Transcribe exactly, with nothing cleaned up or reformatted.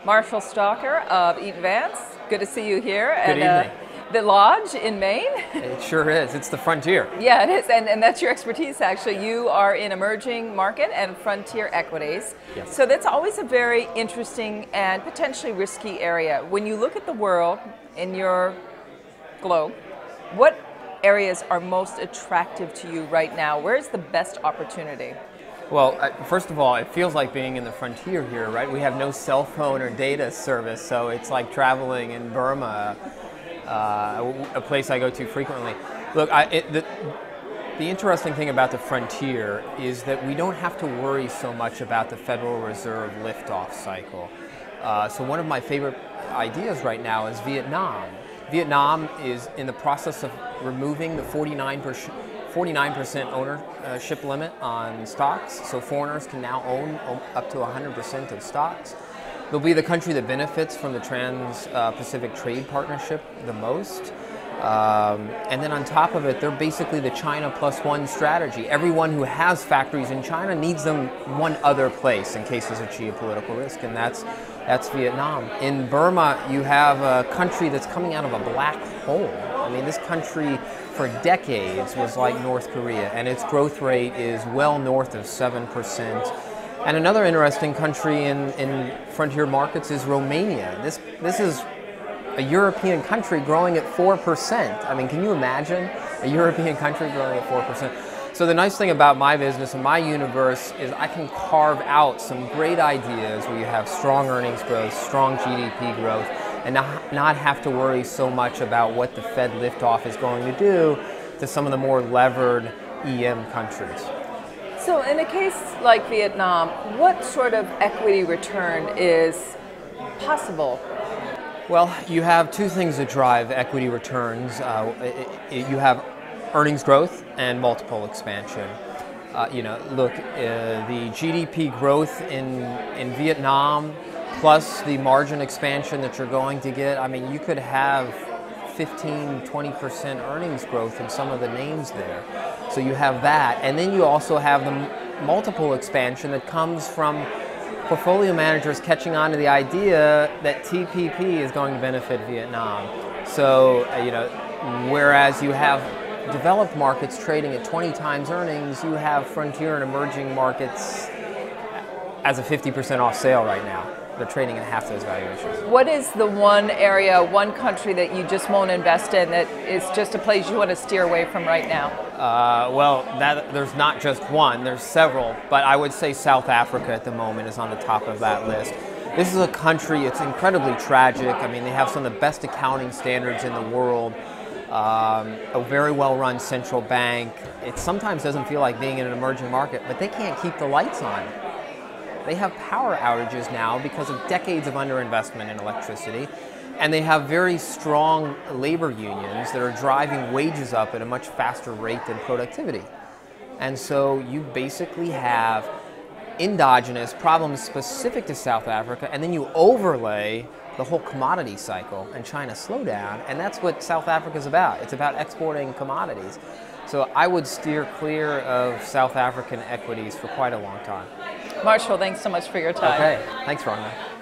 Marshall Stalker of Eaton Vance. Good to see you here Good at evening. uh, the Lodge in Maine. It sure is. It's the frontier. Yeah, it is, and, and that's your expertise actually. You are in emerging market and frontier equities. Yes. So that's always a very interesting and potentially risky area. When you look at the world in your globe, what areas are most attractive to you right now? Where's the best opportunity? Well, uh, first of all, it feels like being in the frontier here, right? We have no cell phone or data service, so it's like traveling in Burma, uh, a place I go to frequently. Look, I, it, the, the interesting thing about the frontier is that we don't have to worry so much about the Federal Reserve liftoff cycle. Uh, so one of my favorite ideas right now is Vietnam. Vietnam is in the process of removing the forty-nine percent ownership limit on stocks, so foreigners can now own up to one hundred percent of stocks. They'll be the country that benefits from the Trans-Pacific Trade Partnership the most. Um, and then on top of it, they're basically the China plus one strategy. Everyone who has factories in China needs them one other place in case there's a geopolitical risk, and that's, that's Vietnam. In Burma, you have a country that's coming out of a black hole. I mean, this country for decades was like North Korea, and its growth rate is well north of seven percent. And another interesting country in, in frontier markets is Romania. This, this is a European country growing at four percent. I mean, can you imagine a European country growing at four percent? So the nice thing about my business and my universe is I can carve out some great ideas where you have strong earnings growth, strong G D P growth, and not, not have to worry so much about what the Fed liftoff is going to do to some of the more levered E M countries. So in a case like Vietnam, what sort of equity return is possible? Well, you have two things that drive equity returns. Uh, it, it, you have earnings growth and multiple expansion. Uh, you know, look, uh, the G D P growth in, in Vietnam plus the margin expansion that you're going to get, I mean, you could have fifteen, twenty percent earnings growth in some of the names there. So you have that. And then you also have the multiple expansion that comes from portfolio managers catching on to the idea that T P P is going to benefit Vietnam. So, uh, you know, whereas you have developed markets trading at twenty times earnings, you have frontier and emerging markets as a fifty percent off sale right now. They're trading at half those valuations. What is the one area, one country that you just won't invest in that is just a place you want to steer away from right now? Uh, well, that, there's not just one, there's several, but I would say South Africa at the moment is on the top of that list. This is a country, it's incredibly tragic. I mean, they have some of the best accounting standards in the world, um, a very well-run central bank. It sometimes doesn't feel like being in an emerging market, but they can't keep the lights on. They have power outages now because of decades of underinvestment in electricity, and they have very strong labor unions that are driving wages up at a much faster rate than productivity. And so you basically have endogenous problems specific to South Africa, and then you overlay the whole commodity cycle and China's slowdown, and that's what South Africa is about. It's about exporting commodities. So I would steer clear of South African equities for quite a long time. Marshall, thanks so much for your time. Okay, thanks, Rhonda.